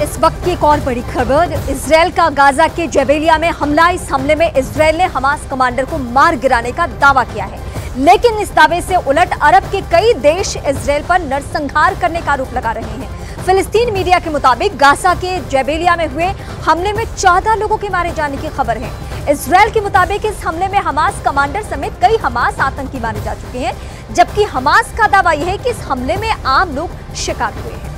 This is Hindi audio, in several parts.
इस वक्त की एक और बड़ी खबर, इजरायल का गाजा के जबेलिया में हमला। इस हमले में इजरायल ने हमास कमांडर को मार गिराने का दावा किया है, लेकिन इस दावे से उलट अरब के कई देश इजरायल पर नरसंहार करने का आरोप लगा रहे हैं। फिलिस्तीन मीडिया के मुताबिक गाजा के जबेलिया में हुए हमले में 14 लोगों के मारे जाने की खबर है। इजरायल के मुताबिक इस हमले में हमास कमांडर समेत कई हमास आतंकी मारे जा चुके हैं, जबकि हमास का दावा यह है कि इस हमले में आम लोग शिकार हुए हैं।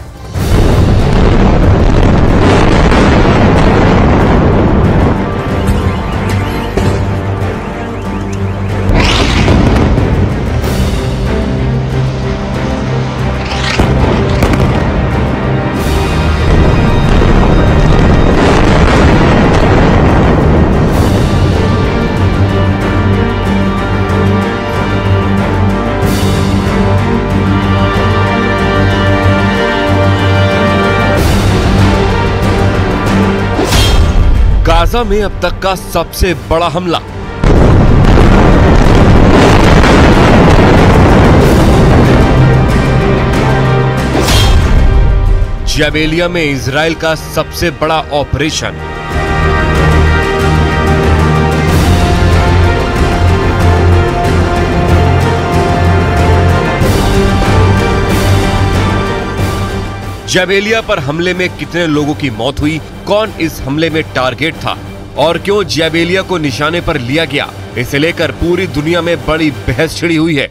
गाजा में अब तक का सबसे बड़ा हमला। जबेलिया में इजराइल का सबसे बड़ा ऑपरेशन। जबेलिया पर हमले में कितने लोगों की मौत हुई, कौन इस हमले में टारगेट था और क्यों जबेलिया को निशाने पर लिया गया, इसे लेकर पूरी दुनिया में बड़ी बहस छिड़ी हुई है।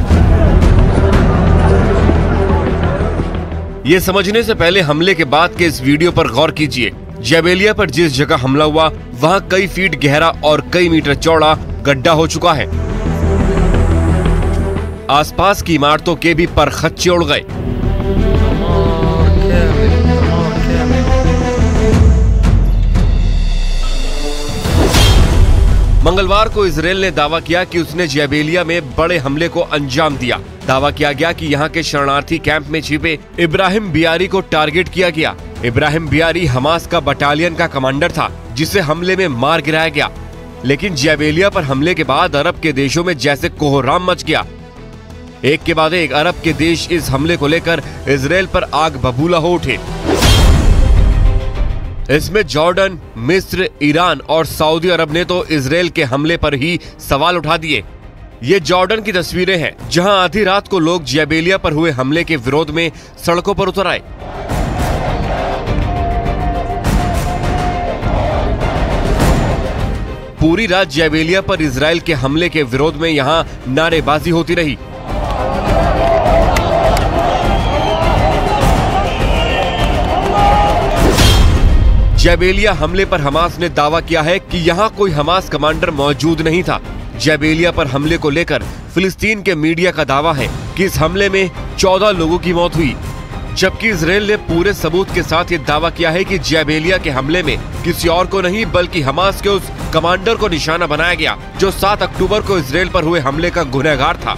ये समझने से पहले हमले के बाद के इस वीडियो पर गौर कीजिए। जबेलिया पर जिस जगह हमला हुआ वहां कई फीट गहरा और कई मीटर चौड़ा गड्ढा हो चुका है। आसपास की इमारतों के भी परखच्चे उड़ गए। मंगलवार को इजरायल ने दावा किया कि उसने जबेलिया में बड़े हमले को अंजाम दिया। दावा किया गया कि यहां के शरणार्थी कैंप में छिपे इब्राहिम बियारी को टारगेट किया गया। इब्राहिम बियारी हमास का बटालियन का कमांडर था, जिसे हमले में मार गिराया गया। लेकिन जबेलिया पर हमले के बाद अरब के देशों में जैसे कोहराम मच गया। एक के बाद एक अरब के देश इस हमले को लेकर इजरायल पर आग बबूला हो उठे। इसमें जॉर्डन, मिस्र, ईरान और सऊदी अरब ने तो इजरायल के हमले पर ही सवाल उठा दिए। ये जॉर्डन की तस्वीरें हैं, जहां आधी रात को लोग जबेलिया पर हुए हमले के विरोध में सड़कों पर उतर आए। पूरी रात जबेलिया पर इजरायल के हमले के विरोध में यहां नारेबाजी होती रही। जबेलिया हमले पर हमास ने दावा किया है कि यहां कोई हमास कमांडर मौजूद नहीं था। जबेलिया पर हमले को लेकर फिलिस्तीन के मीडिया का दावा है कि इस हमले में 14 लोगों की मौत हुई, जबकि इजरायल ने पूरे सबूत के साथ ये दावा किया है कि जबेलिया के हमले में किसी और को नहीं बल्कि हमास के उस कमांडर को निशाना बनाया गया जो 7 अक्टूबर को इजरायल पर हुए हमले का गुनहगार था।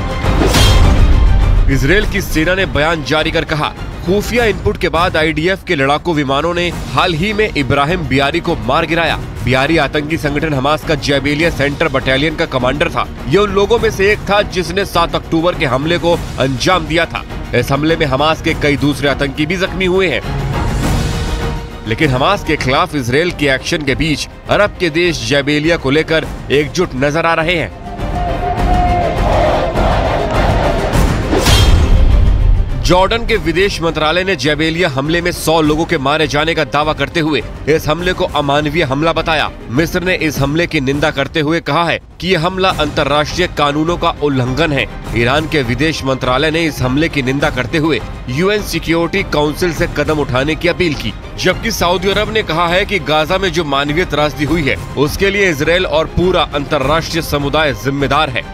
इजरायल की सेना ने बयान जारी कर कहा, खुफिया इनपुट के बाद आईडीएफ के लड़ाकू विमानों ने हाल ही में इब्राहिम बियारी को मार गिराया। बियारी आतंकी संगठन हमास का जबेलिया सेंटर बटालियन का कमांडर था। ये उन लोगों में से एक था जिसने 7 अक्टूबर के हमले को अंजाम दिया था। इस हमले में हमास के कई दूसरे आतंकी भी जख्मी हुए हैं। लेकिन हमास के खिलाफ इजरायल के एक्शन के बीच अरब के देश जबेलिया को लेकर एकजुट नजर आ रहे हैं। जॉर्डन के विदेश मंत्रालय ने जबेलिया हमले में 100 लोगों के मारे जाने का दावा करते हुए इस हमले को अमानवीय हमला बताया। मिस्र ने इस हमले की निंदा करते हुए कहा है कि यह हमला अंतर्राष्ट्रीय कानूनों का उल्लंघन है। ईरान के विदेश मंत्रालय ने इस हमले की निंदा करते हुए यूएन सिक्योरिटी काउंसिल से कदम उठाने की अपील की, जबकि सऊदी अरब ने कहा है कि गाजा में जो मानवीय त्रासदी हुई है उसके लिए इजरायल और पूरा अंतर्राष्ट्रीय समुदाय जिम्मेदार है।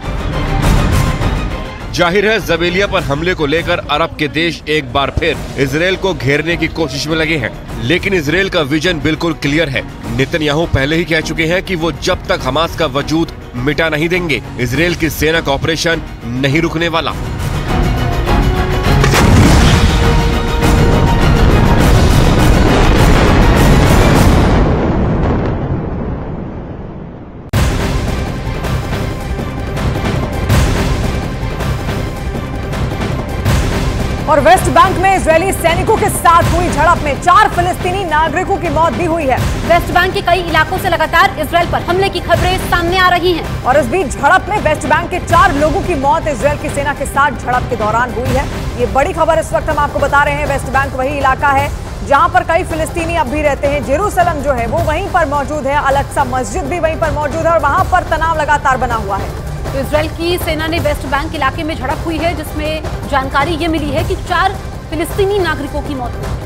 जाहिर है जबेलिया पर हमले को लेकर अरब के देश एक बार फिर इजरायल को घेरने की कोशिश में लगे हैं, लेकिन इजरायल का विजन बिल्कुल क्लियर है। नेतन्याहू पहले ही कह चुके हैं कि वो जब तक हमास का वजूद मिटा नहीं देंगे, इजरायल की सेना का ऑपरेशन नहीं रुकने वाला। और वेस्ट बैंक में इजरायली सैनिकों के साथ हुई झड़प में 4 फिलिस्तीनी नागरिकों की मौत भी हुई है। वेस्ट बैंक के कई इलाकों से लगातार इजरायल पर हमले की खबरें सामने आ रही हैं। और इस बीच झड़प में वेस्ट बैंक के 4 लोगों की मौत इजरायल की सेना के साथ झड़प के दौरान हुई है। ये बड़ी खबर इस वक्त हम आपको बता रहे हैं। वेस्ट बैंक वही इलाका है जहां पर कई फिलिस्तीनी अब भी रहते हैं। जेरूसलम जो है वो वहीं पर मौजूद है, अल-अक्सा मस्जिद भी वहीं पर मौजूद है और वहां पर तनाव लगातार बना हुआ है। तो इजरायल की सेना ने वेस्ट बैंक इलाके में झड़प हुई है, जिसमें जानकारी ये मिली है कि 4 फिलिस्तीनी नागरिकों की मौत हुई है।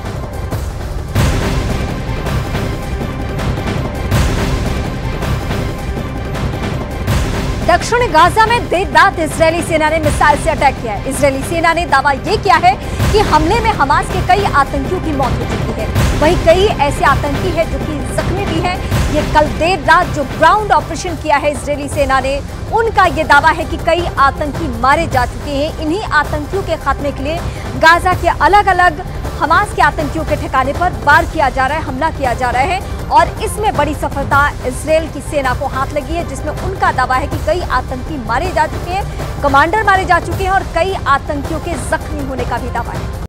दक्षिण गाजा में देर रात इजरायली सेना ने मिसाइल से अटैक किया है। इजरायली सेना ने दावा ये किया है कि हमले में हमास के कई आतंकियों की मौत हो चुकी है। वहीं कई ऐसे आतंकी हैं जो कि जख्मी भी हैं। ये कल देर रात जो ग्राउंड ऑपरेशन किया है इजरायली सेना ने, उनका ये दावा है कि कई आतंकी मारे जा चुके हैं। इन्हीं आतंकियों के खात्मे के लिए गाजा के अलग अलग हमास के आतंकियों के ठिकाने पर वार किया जा रहा है, हमला किया जा रहा है और इसमें बड़ी सफलता इजरायल की सेना को हाथ लगी है, जिसमें उनका दावा है कि कई आतंकी मारे जा चुके हैं, कमांडर मारे जा चुके हैं और कई आतंकियों के जख्मी होने का भी दावा है।